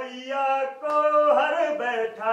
मैया को हर बैठा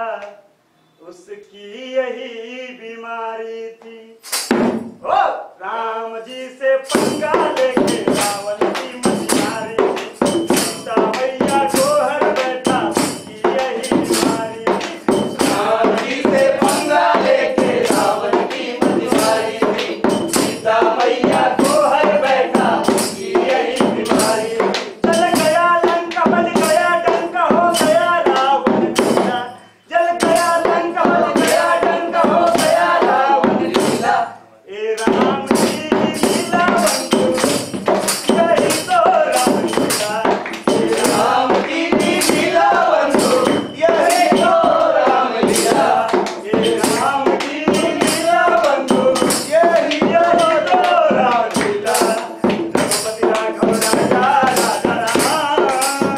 उसकी यही बीमारी थी। ओ राम जी से पंगा लेके रावण की मछियारी थी। सीता मैया को हर बैठा उसकी यही बीमारी थी। राम जी से पंगा लेके रावण की मछियारी थी। सीता मैया को हर बैठा उसकी यही बीमारी थी। जल गया लंका बन गया डंका हो गया रावण लीला। जल गया लंका बन गया डंका हो गया रावण लीला। ए राम जी की लीला बंधु यही तो राम लीला। ए राम जी की लीला बंधु यही तो राम लीला। ए राम जी की लीला बंधु यही तो राम लीला। रघुपति राघव राजा राजा राम।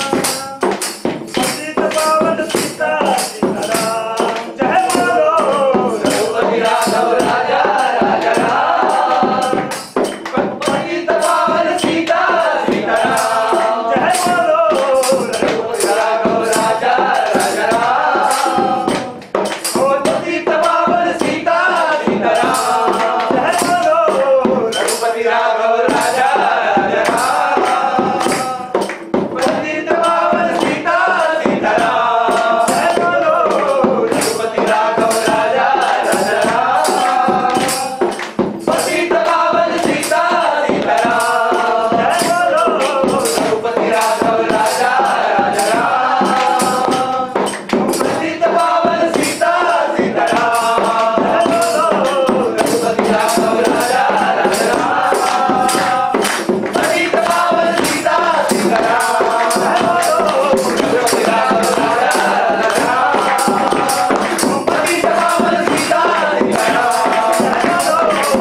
पतित पावन सीता सीताराम। जय बोलो रघुपति राघव राजा राजा राम। पतित पावन सीता सीताराम। जय बोलो रघुपति राघव राजा राजा राम। पतित पावन सीता सीताराम। जय बोलो रघुपति राघव राजा राजा राम। पतित पावन सीता सीताराम। जय बोलो रघुपति राघव राजा राजा राम। पतित पावन सीता सीताराम। जय बोलो रघुपति राघव राजा राजा राम। पतित पावन सीता सीताराम। रघुपति राघव राजा राजा राम। पतित पावन सीता सीताराम। रघुपति राघव राजा राजा राम। पतित पावन सीता सीताराम।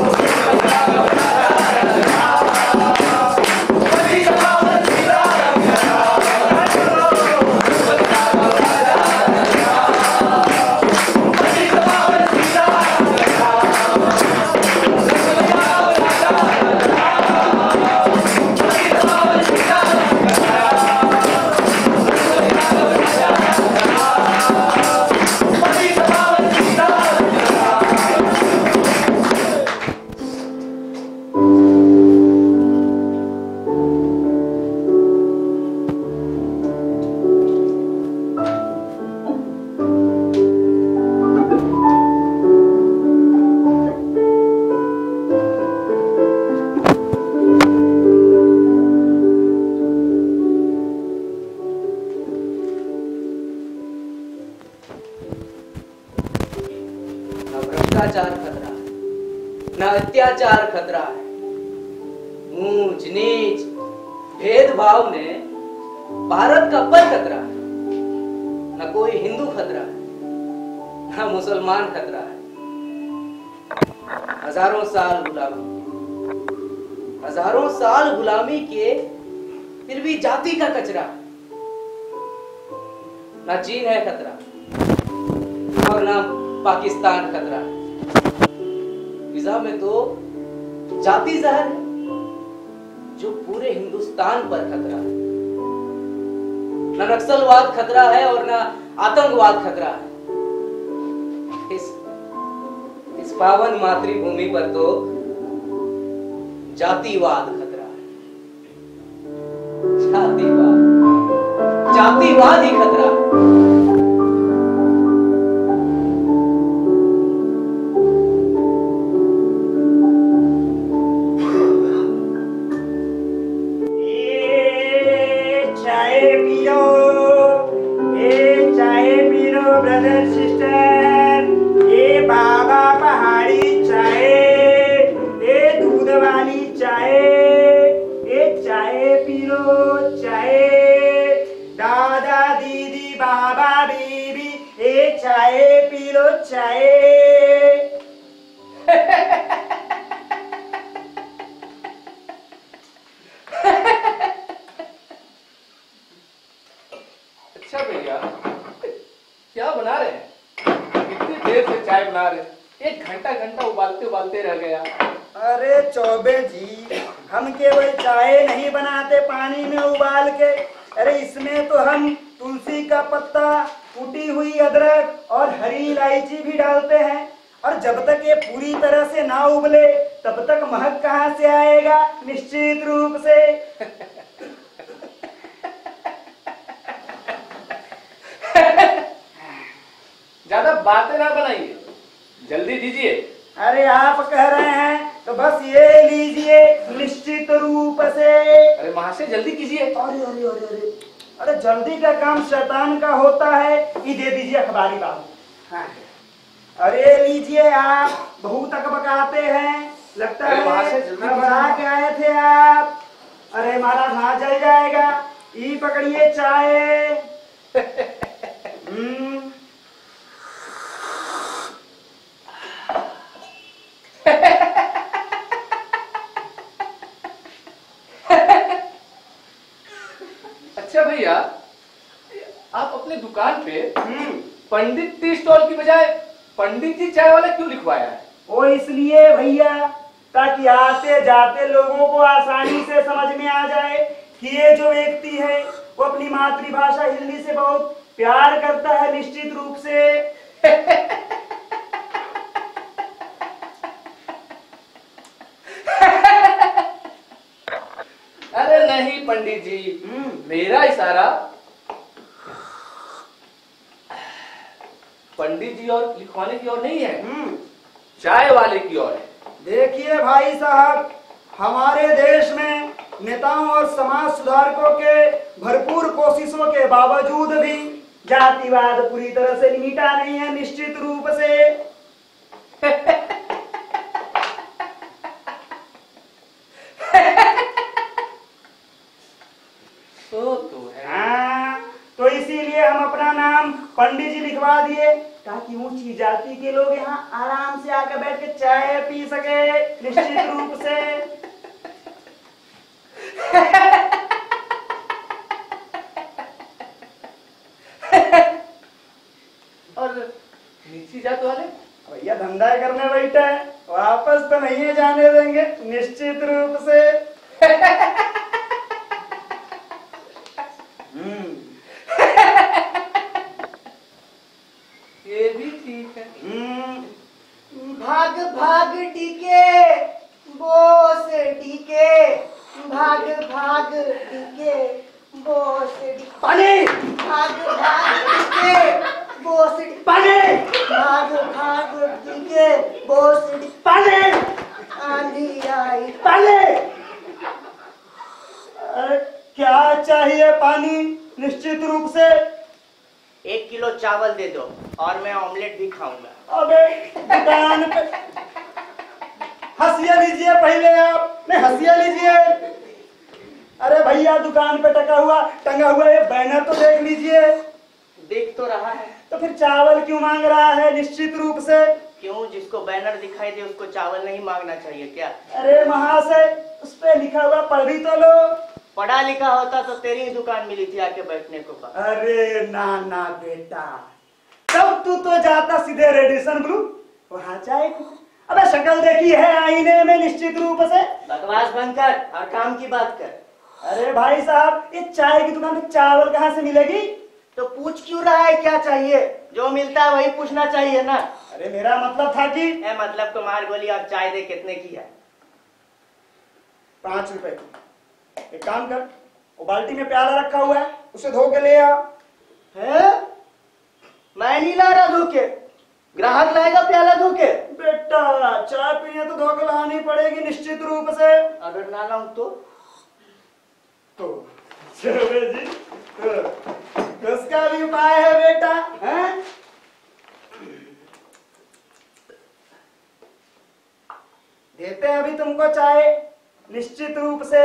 न भ्रष्टाचार खतरा है, न अत्याचार खतरा है। ऊंच नीच भेदभाव ने भारत का पर खतरा है। न कोई हिंदू खतरा है, न मुसलमान खतरा है। हजारों साल गुलामी के फिर भी जाति का कचरा है। न चीन है खतरा और न पाकिस्तान खतरा है। फिजा में तो जाति जहर है जो पूरे हिंदुस्तान पर खतरा है। न नक्सलवाद खतरा है और न आतंकवाद खतरा है। इस पावन मातृभूमि पर तो जातिवाद खतरा है। जातिवाद ही खतरा है। ब्रदर सिस्टर, ये बाबा पहाड़ी चाय, ये दूध वाली चाय, ये चाय पी लो चाय। दादा दीदी बाबा बीबी, ये चाय पी लो चाय। अच्छा भैया, क्या बना रहे हैं? कितनी देर से चाय बना रहे हैं? 1 घंटा उबालते उबालते रह गया। अरे चौबे जी, हम केवल चाय नहीं बनाते पानी में उबाल के। अरे इसमें तो हम तुलसी का पत्ता, कुटी हुई अदरक और हरी इलायची भी डालते हैं। और जब तक ये पूरी तरह से ना उबले तब तक महक कहाँ से आएगा? निश्चित रूप से। ज्यादा बातें ना बनाइए, जल्दी दीजिए। अरे आप कह रहे हैं तो बस ये लीजिए, निश्चित रूप से। अरे महाशय जल्दी कीजिए। अरे अरे अरे अरे अरे जल्दी का काम शैतान का होता है। ये दे दीजिए अखबारी बाबू। हाँ। अरे लीजिए, आप बहुत अकबकाते हैं, लगता अरे है महाशय जल्दी घबरा के आए थे आप। अरे महाराज हाथ जल जाएगा। ये पकड़िए चाय। अच्छा भैया, आप अपने दुकान पे पंडित टी स्टॉल की बजाय पंडित जी चाय वाला क्यों लिखवाया है? वो इसलिए भैया, ताकि आते जाते लोगों को आसानी से समझ में आ जाए कि ये जो व्यक्ति है वो अपनी मातृभाषा हिंदी से बहुत प्यार करता है। निश्चित रूप से। अरे नहीं पंडित जी, मेरा इशारा पंडित जी और लिखवाने की ओर नहीं है, चाय वाले की ओर है। देखिए भाई साहब, हमारे देश में नेताओं और समाज सुधारकों के भरपूर कोशिशों के बावजूद भी जातिवाद पूरी तरह से मिटा नहीं है। निश्चित रूप से। तो है। हाँ, तो इसीलिए हम अपना नाम पंडित जी लिखवा दिए, ताकि ऊंची जाति के लोग यहाँ आराम से आकर बैठ के चाय पी सके। निश्चित रूप से। और नीची जात वाले? भैया धंधा करने बैठे हैं, वापस तो नहीं जाने देंगे। निश्चित रूप से। ये भी ठीक है। भाग भाग डीके बोस डीके, भाग भाग डीके बोस डीके, पानी भाग भाग डीके बोस डीके, पानी भाग भाग डीके बोस डीके, पानी आंधी आई पानी। अरे क्या चाहिए? पानी। निश्चित रूप से। 1 किलो चावल दे दो और मैं ऑमलेट भी खाऊंगा। अबे दुकान पे हंसिया लीजिए पहले आप। नहीं हंसिया लीजिए। अरे भैया दुकान पे टंगा हुआ ये बैनर तो देख लीजिए। देख तो रहा है। तो फिर चावल क्यों मांग रहा है? निश्चित रूप से। क्यों? जिसको बैनर दिखाई दे उसको चावल नहीं मांगना चाहिए क्या? अरे महाशय, उस पे लिखा हुआ पढ़ भी तो लो। पढ़ा लिखा होता तो तेरी ही दुकान मिली थी आके बैठने को। अरे ना बेटा, तब तू तो जाता सीधे रेडिसन ब्लू, वहां चाय को। अबे शक्ल देखी है आईने में। निश्चित रूप से। बकवास बंद कर और काम की बात कर। अरे भाई साहब, ये चाय की दुकान में चावल कहाँ से मिलेगी? तो पूछ क्यों रहा है क्या चाहिए? जो मिलता है वही पूछना चाहिए ना। अरे मेरा मतलब था कि मतलब तो मार गोली। आप चाय दे कितने की है? 5 रुपए की। एक काम कर, वो बाल्टी में प्याला रखा हुआ है, उसे धो के ले आ। है? मैं नहीं ला रहा धो के, ग्राहक लाएगा प्याला धो के। बेटा चाय पीने तो धो के लानी पड़ेगी। निश्चित रूप से। अगर ना लाऊं तो चलो जी, तो उसका भी उपाय है बेटा। हैं? देते हैं अभी तुमको चाय। निश्चित रूप से।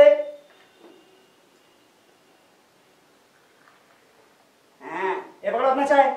हाँ, ये पकड़ो अपना चाय।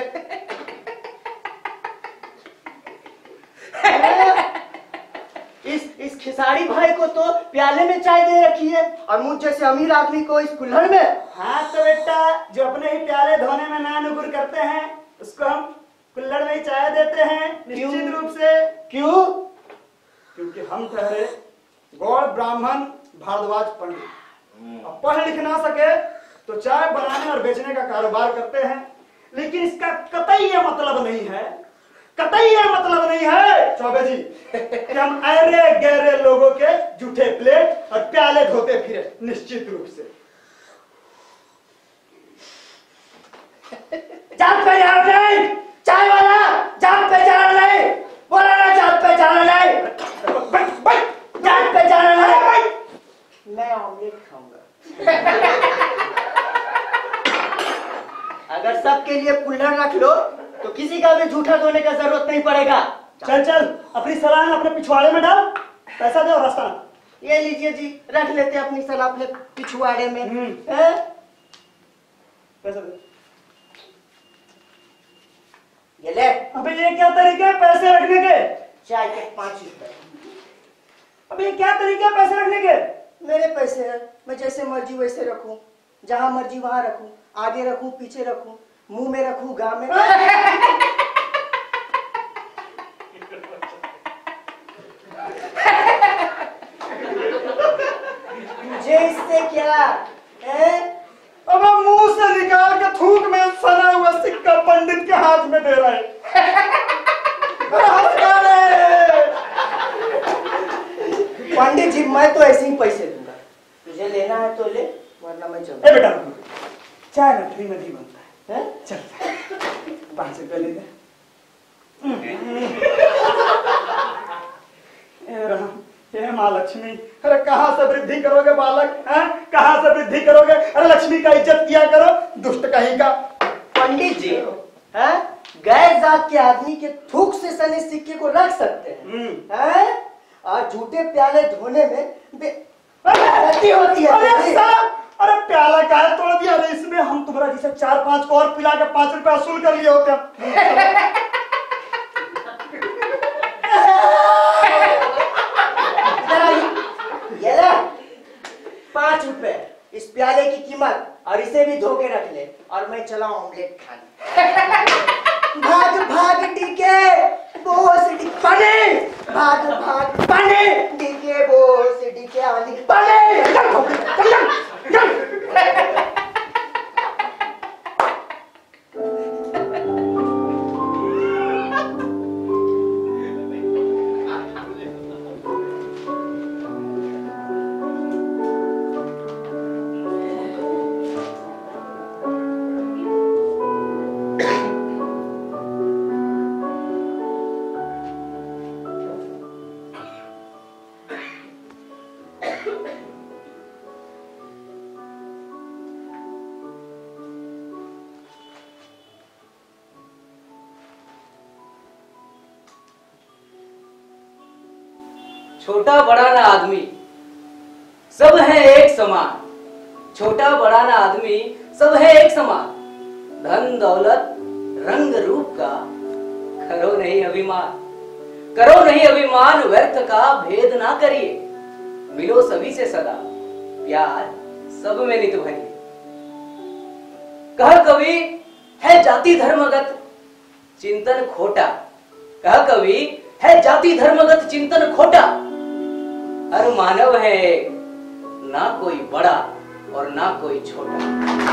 इस खिसाड़ी भाई को तो प्याले में चाय दे रखी है और मुझ जैसे अमीर आदमी को इस कुल्हड़ में। हाँ तो बेटा, जो अपने ही प्याले धोने में ना नुकुर करते हैं उसको हम कुल्हड़ में ही चाय देते हैं। निश्चित रूप से। क्यों? क्योंकि हम ठहरे गौड़ ब्राह्मण भारद्वाज पंडित, अब पढ़ लिख ना सके तो चाय बनाने और बेचने का कारोबार करते हैं, लेकिन इसका कतई ये मतलब नहीं है, कतई ये मतलब नहीं है चौबे जी कि हम अरे गहरे लोगों के जूठे प्लेट और प्याले धोते फिरे। निश्चित रूप से जात पे जाना नहीं, चाय वाला जात पे जाना नहीं, बोला ना जात पे जाना नहीं, जात पे जाना नहीं। मैं ऑमलेट खाऊंगा। अगर सबके लिए कुल्हड़ रख लो तो किसी का भी जूठा धोने का जरूरत नहीं पड़ेगा। चल चल अपनी सलाह अपने पिछवाड़े में डाल, पैसा दे और रास्ता। ये लीजिए जी, रख लेते अपनी सलाह अपने पिछवाड़े में। पैसा दे। ये ले। अबे ये क्या तरीके है पैसे रखने के? चाय के 5 रुपए। अबे ये क्या तरीके है पैसे रखने के? मेरे पैसे हैं, मैं जैसे मर्जी वैसे रखूं, जहां मर्जी वहां रखूं, आगे रखूं पीछे रखूं, मुंह में रखूं गांव में। मुझे इससे क्या है? अबे मुंह से निकाल के थूक में सना हुआ सिक्का पंडित के हाथ में दे रहा है। पंडित जी मैं तो ऐसे ही पैसे दूंगा, तुझे लेना है तो ले, वरना मैं चलूंगा। ए बेटा चाय लठड़ी में नहीं बनता है, चल 5 रुपए ले दे। हे माँ लक्ष्मी, अरे कहाँ से वृद्धि करोगे बालक, हैं? कहाँ से वृद्धि करोगे? अरे लक्ष्मी का इज्जत किया करो, दुष्ट कहीं का। पंडित जी हैं? गैर जात के आदमी के थूक से सने सिक्के को रख सकते हैं? और झूठे प्याले धोने में गलती होती है। अरे प्याला काहे तोड़ दिया? अरे इसमें हम तुम्हारा जैसे 4-5 को और पिला के 5 रुपए वसूल कर लिए होते। ये ले 5 रुपए इस प्याले की कीमत, और इसे भी धो के रख ले, और मैं चला ऑमलेट खाने। भाग भाग टीके बोस पने, भाग भाग पने टीके बोस टीके आंधी पने। छोटा बड़ा ना आदमी सब है एक समान, छोटा बड़ा ना आदमी सब है एक समान। धन दौलत रंग रूप का करो नहीं अभिमान, करो नहीं अभिमान, व्यर्थ का भेद ना करिए। मिलो सभी से सदा, प्यार सब में नित भरिए। कह कवि है जाति धर्मगत चिंतन खोटा, कह कवि है जाति धर्मगत चिंतन खोटा। हर मानव है एक, ना कोई बड़ा और ना कोई छोटा।